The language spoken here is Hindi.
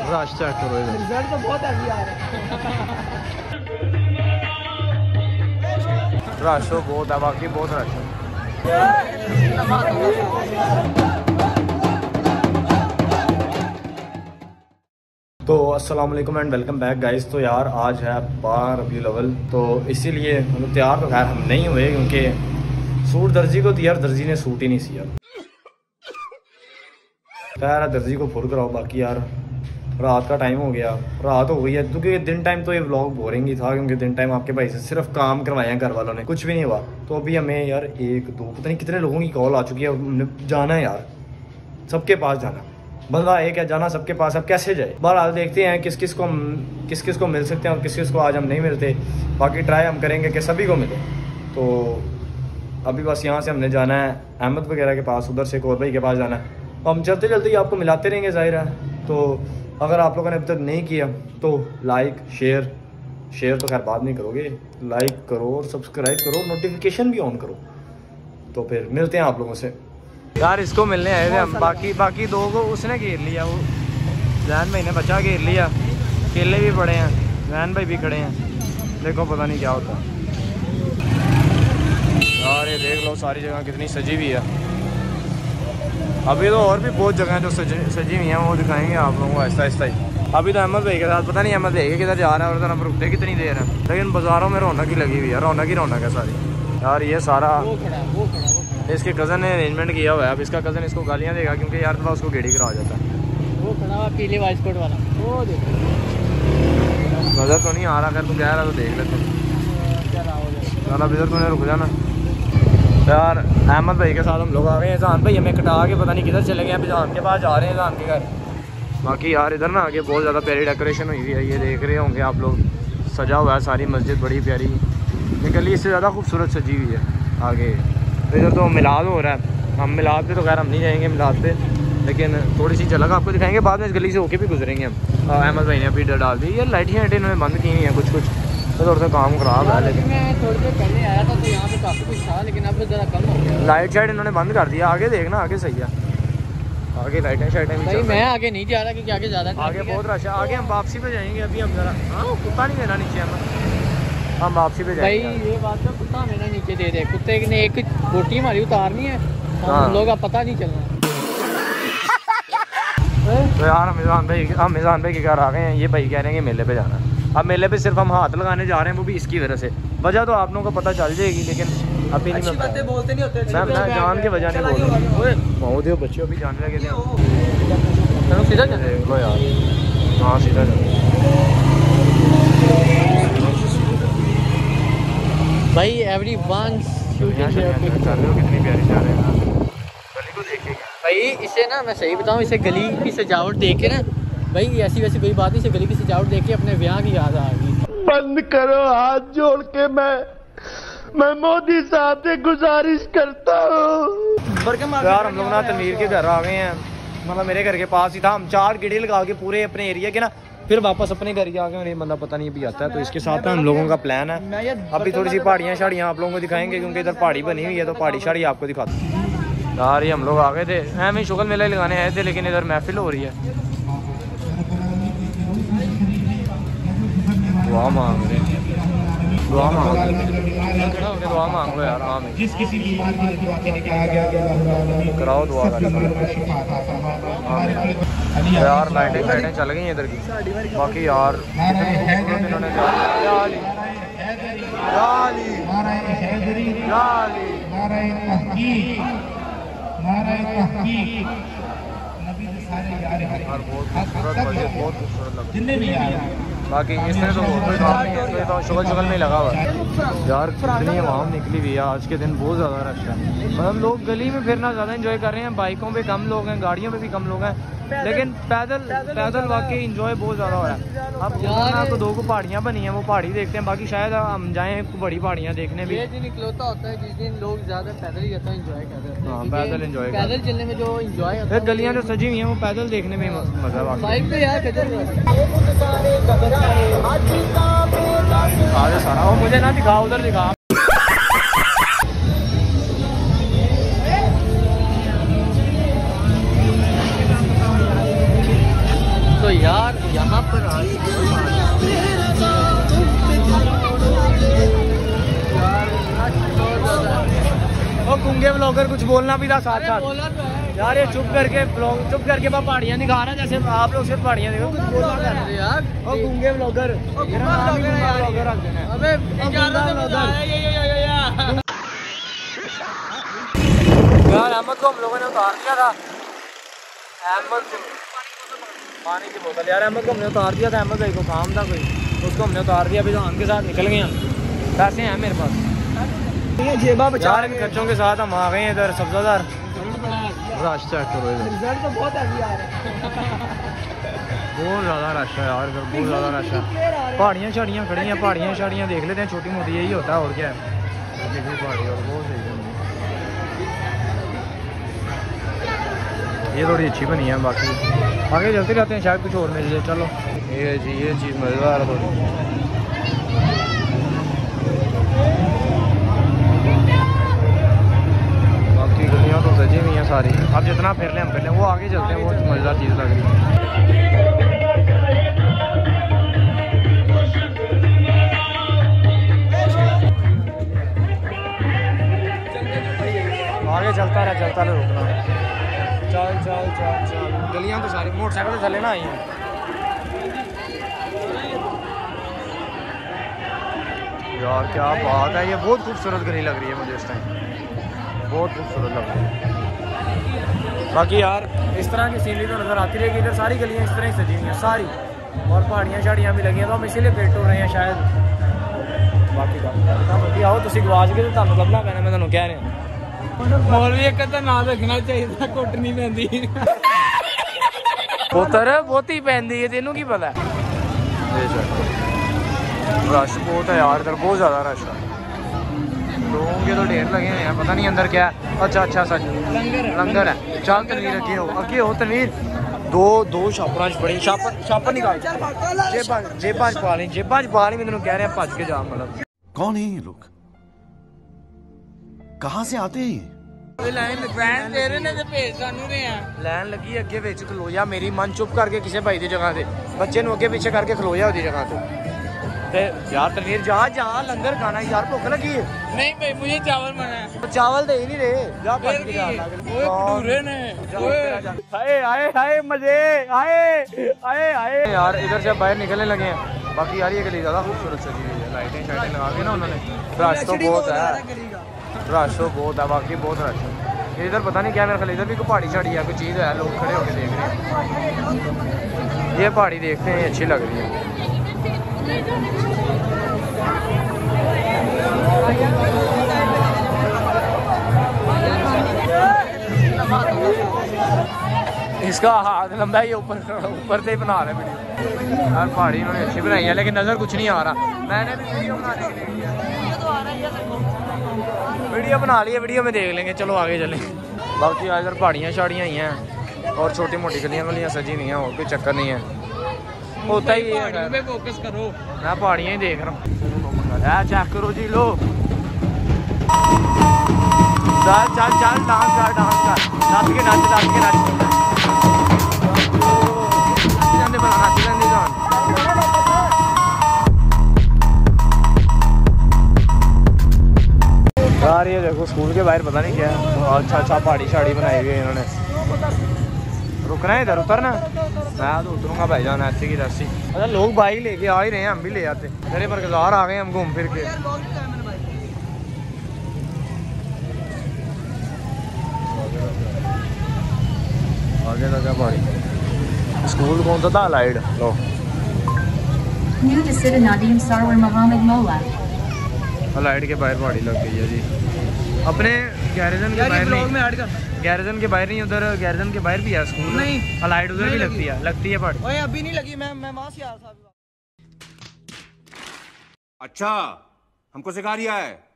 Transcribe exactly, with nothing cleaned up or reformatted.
रश चेक करो, रिजल्ट तो बहुत अभी आ रहा है। रश तो बहुत है, बाकी बहुत रश है। तो अस्सलाम वालेकुम एंड वेलकम बैक गाइस। तो यार आज है बारह रबीउल अव्वल, तो इसीलिए मतलब तैयार तो खैर हम नहीं हुए क्योंकि सूट दर्जी को दिया, दर्जी ने सूट ही नहीं सिया। खैर दर्जी को फुर कराओ। बाकी यार रात का टाइम हो गया, रात हो गई है क्योंकि दिन टाइम तो ये व्लॉग बोरिंग ही था क्योंकि दिन टाइम आपके भाई से सिर्फ काम करवाए हैं घर वालों ने, कुछ भी नहीं हुआ। तो अभी हमें यार एक दो पता नहीं कितने लोगों की कॉल आ चुकी है, हमने जाना है यार, सबके पास जाना। बंदा एक है जाना सबके पास, अब कैसे जाए। बहरहाल देखते हैं किस किस को किस किस को मिल सकते हैं और किस किस को आज हम नहीं मिलते। बाकी ट्राई हम करेंगे कि सभी को मिले। तो अभी बस यहाँ से हमने जाना है अहमद वगैरह के पास, उधर से एक और भाई के पास जाना है। तो हम चलते चलते ही आपको मिलाते रहेंगे ज़ाहिर है। तो अगर आप लोगों ने अभी तक नहीं किया तो लाइक शेयर शेयर तो खैर बाद नहीं करोगे, लाइक करो और सब्सक्राइब करो, नोटिफिकेशन भी ऑन करो। तो फिर मिलते हैं आप लोगों से। यार इसको मिलने आए थे हम, बाकी बाकी दो को उसने घेर लिया, वो जैन भाई ने बच्चा घेर लिया, केले भी पड़े हैं, जैन भाई भी खड़े हैं। देखो पता नहीं क्या होता यार। ये देख लो सारी जगह कितनी सजी हुई है। अभी तो और भी बहुत जगह हैं जो सजी सजी हुई हैं, वो दिखाएंगे आप लोगों को आहिस्ता आहिस्ता ही। अभी तो अहमद भाई के साथ पता नहीं अहमद भाई किधर जा रहा है और उधर हम रुकते कितनी देर है, लेकिन बाज़ारों में रौनक ही लगी हुई है, रौनक ही रौनक है सारी। यार ये सारा वो खड़ा, वो खड़ा, वो इसके कज़न ने अरेंजमेंट किया हुआ है। अब इसका कज़न इसको गालियाँ देगा क्योंकि यार थोड़ा उसको गेड़ी करा जाता है। वो खड़ा हुआ पीले वाइट कोट वाला, वो देखो नज़र तो नहीं आ रहा, अगर तू कह रहा तो देख ले। चल अब इधर तूने रुक जाना। यार अहमद भाई के साथ हम लोग आ गए हैं। जहान भाई हमें कटा के पता नहीं किधर चले गए हैं, जहान के पास जा रहे हैं, जहान के घर। बाकी यार इधर ना आगे बहुत ज़्यादा प्यारी डेकोरेशन हुई हुई है, ये देख रहे होंगे आप लोग, सजा हुआ है सारी मस्जिद बड़ी प्यारी। ये गली इससे ज़्यादा खूबसूरत सजी हुई है आगे। इधर तो मिलाद हो रहा है, हम मिलाद पे तो खैर हम नहीं जाएंगे मिलाद पे, लेकिन थोड़ी सी झलक आपको दिखाएंगे बाद में। इस गली से होके भी गुजरेंगे हम। अहमद भाई ने अभी डर डाल दी। ये लाइटें वाइटें इन्होंने बंद की हुई हैं कुछ कुछ, तो थोड़ा सा काम खराब है। लेकिन मैं थोड़ी देर पहले आया था तो यहाँ पे काफ़ी कुछ था, लेकिन अब ज़रा कम हो गया। लाइट शाइट इन्होंने बंद कर दिया। आगे देखना, आगे सही है, आगे लाइटें शाइटें भी भाई मैं आगे नहीं जा रहा क्योंकि आगे ज़्यादा आगे बहुत रश है। आगे हम वापसी पे जाएंगे। अभी हम जरा हाँ कुत्ता नहीं देना नीचे, हम हम वापसी पे जाएंगे। भाई ये बात तो कुत्ता हमें ना नीचे दे दे, कुत्ते ने एक बोटी हमारी उतारनी है, हाँ। हम लोग का पता नहीं चलना। तो यार हम मिजान भाई हम मिजान भाई के घर आ गए हैं। ये भाई कह रहे हैं कि मेले पे जाना है। अब मेले पे सिर्फ हम हाथ लगाने जा रहे हैं, वो भी इसकी वजह से। वजह तो आप लोगों को पता चल जाएगी, लेकिन अभी नहीं मैं बोलते नहीं होते, मैं अपना जान के वजह नहीं बोल रहा। बहुत ही बच्चे अभी जाने लगे थे। सीधा चले लो यार, हाँ सीधा चलो भाई। एवरी वन कितनी प्यारी जा रहे हैं, गली को देखिए भाई। इसे ना मैं सही बताऊं, इसे गली की सजावट देख के ना भाई, ऐसी वैसी कोई बात नहीं, इसे गली की सजावट देख के अपने ब्याह की याद आ गई। बंद करो, हाथ जोड़ के मैं मैं मोदी साहब से गुजारिश करता हूँ। यार हम लोग ना तनवीर के घर आ गए हैं, मतलब मेरे घर के पास ही था। हम चार गेड़े लगा के पूरे अपने एरिया के ना फिर वापस अपने घर ही आ गए। और ये बंदा पता नहीं अभी आता है, तो इसके साथ हम लोगों का प्लान है। अभी थोड़ी सी पहाड़ियाँ शाड़ियाँ आप लोगों को दिखाएंगे क्योंकि इधर पहाड़ी बनी हुई है, तो पहाड़ी शाड़ी आपको दिखाते हैं। यार ये हम लोग आ गए थे, हमें शुगल मेला लगाने आए थे, लेकिन इधर महफिल हो रही है। दुआ मांग रहे हैं, दुआ मांग रहे दुआ मांग लो यार। हाँ जिस किसी बीमार की दुआ के निकाला गया कराओ दुआ कर। यार लाइटें लाइटें चल गई इधर की। बाकी यार इन्होंने बहुत खूबसूरत लगता। बाकी इसमें तो कोई काम नहीं है, इसमें तो शुगल शुगल में लगा हुआ है। यार कितनी आवाम निकली हुई है आज के दिन, बहुत ज़्यादा रश है। मतलब लोग गली में फिरना ज़्यादा एंजॉय कर रहे हैं, बाइकों पे कम लोग हैं, गाड़ियों पे भी कम लोग हैं, लेकिन पैदल पैदल वाकई इंजॉय बहुत ज़्यादा हो रहा है। अब यहाँ तो दो को पहाड़ियाँ बनी हैं, वो पहाड़ी देखते हैं। बाकी शायद हम जाएँ बड़ी पहाड़ियाँ देखने भी। ये दिन इकलौता होता है जिस दिन लोग ज़्यादा पैदल ही जाता है, इंजॉय करते हैं। हाँ पैदल इंजॉय, पैदल चलने में जो इंजॉय होता है, गलियाँ जो सजी हुई हैं वो पैदल देखने में मज़ा आता है। बाइक पे यार आगे सारा वो मुझे ना दिखा, उधर दिखा। तो यार ऊपर आ ओ गुंगे ब्लॉगर कुछ बोलना भी था साथ साथ यार। ये चुप करके ब्लॉग चुप करके बस पहाड़ियाँ दिखा रहा है, जैसे आप लोग सिर्फ पहाड़ियाँ देखो, कुछ बोलना था यार। ओ गुंगे ब्लॉगर, अबे यार अहमद को हम लोगों ने उतार दिया था। अहमद पानी की बोतल यार, अहमद को हमने उतार दिया था। अहमद भाई को काम था कोई, उसको हमने उतार दिया। अभी जहान के साथ निकल गए हम, पैसे हैं मेरे पास जेबा बचा। इन खर्चों के साथ हम आ गए हैं इधर सब्जादार। रश चेक करो इधर, रिजल्ट तो बहुत हैवी आ रहा है। बहुत ज़्यादा रश है यार इधर, बहुत ज़्यादा रश है। पहाड़ियाँ शाड़ियाँ खड़ी हैं, पहाड़ियाँ शाड़ियाँ देख लेते हैं, छोटी मोटी यही होता है और क्या है। पहाड़ी और बहुत सही है, ये थोड़ी अच्छी बनी है। बाकी आगे चलते रहते हैं, शायद कुछ और मिल जाए। चलो ये जी ये चीज़ मज़ेदार है थोड़ी। बाकी गलियाँ तो सजी हुई हैं सारी। अब जितना फिर लें हम फिर लें, वो आगे चलते हैं, वो मज़ेदार चीज़ लग रही है। आगे चलता रहा चलता रहा, रुकना। चल चल चल चल, गलियाँ तो सारी मोटरसाइकिल से चले ना आई हैं। यार क्या बात है, ये बहुत खूबसूरत गली लग रही है मुझे इस टाइम, बहुत खूबसूरत लग रही है। बाकी यार इस तरह की सीनरी तो नज़र आती रहेगी इधर, सारी गलियाँ इस तरह ही सजी हुई हैं सारी, और पहाड़ियाँ शाड़ियाँ भी लगी हैं, तो हम इसीलिए पेट हो रहे हैं शायद। बाकी बाकी आओ तुम गवाच के तो तुम लभना पैना, मैं तुम्हें कह रहा हूँ। मौलवी एक तो ना रखना चाहिए, घुट नहीं पैंदी पुत्र बहुती पैंदी है, तेनों की पता है। रश बहुत है यार इधर, बहुत ज़्यादा रश है, लोगों के तो ढेर लगे हैं, पता नहीं अंदर क्या है। अच्छा अच्छा सच लंगर लंगर है। चल तनवीर अगे हो, अगे हो तनवीर। दो दो छापरा बड़ी छापर छापर निकाल, जेबा जेबा च पा ली, जेबा च पा ली। मैं तेनों कह रहा भज के जा। मतलब कौन है ये लोग, कहाँ से आते हैं? लैन लगी अगे विच खलोया, मेरी मन चुप करके किसी भाई की जगह से बच्चे अगे पीछे करके खलोया उसकी जगह से। ते यार तनवीर जा जा, लंगर खाना यार, भुख लगी है। नहीं भाई मुझे चावल मना है, चावल दे ही नहीं रहे। जा भज के जा। आए आए आए मजे आए आए आए यार, इधर से बाहर निकलने लगे हैं। बाकी यार ये गली ज़्यादा खूबसूरत सजी हुई है, लाइटें शाइटें लगा के ना उन्होंने। रश तो बहुत है, रश तो बहुत है, बाकी बहुत रश है इधर। पता नहीं क्या मेरे ख्याल इधर भी कोई पहाड़ी शाड़ी है, कोई चीज़ है, लोग खड़े होकर देख रहे हैं। ये पहाड़ी देखते हैं, अच्छी लग रही है। इसका हाथ लंबा ही ऊपर ऊपर से ही बना रहे वीडियो यार। पहाड़ी इन्होंने अच्छी बनाई है, लेकिन नज़र कुछ नहीं आ रहा। मैंने भी वीडियो बनाने के लिए वीडियो बना ली है, वीडियो में देख लेंगे। चलो आगे चलें। बाकी इधर पहाड़ियाँ शाड़ियाँ ही हैं और छोटी मोटी गलियाँ गलियाँ सजी नहीं हैं, और कोई चक्कर नहीं है, होता ही है। फोकस करो, मैं पहाड़ियाँ ही देख रहा हूँ। चेक करो जी, लो चल चल चल, डांस कर डांस कर, नच के नच नच के नच यार। ये देखो स्कूल के बाहर पता नहीं क्या है, अच्छा अच्छा पहाड़ी शाड़ी बनाई हुई है इन्होंने। रुकना है इधर, उतरना मैं तो उतरूंगा भाईजान ऐसे की रस्सी। अच्छा लोग बाइक लेके आ ही रहे हैं, हम भी ले आते। मेरे बरगजार आ गए हम घूम फिर के। आगे लगा पहाड़ी, स्कूल कौन सा था? लाइट लो। New Decision Nadim Sarwar Mohammed Mola. Light के बाहर पहाड़ी लग गई है जी। अपने गैरिजन के बाहर नहीं, गैरिजन के बाहर नहीं, उधर गैरिजन के बाहर भी है स्कूल। नहीं लाइट उधर भी लगती है, लगती है पहाड़ी। ओए अभी नहीं लगी, मैं मैं वहां से आ रहा था। अच्छा हमको सिखा रिया है।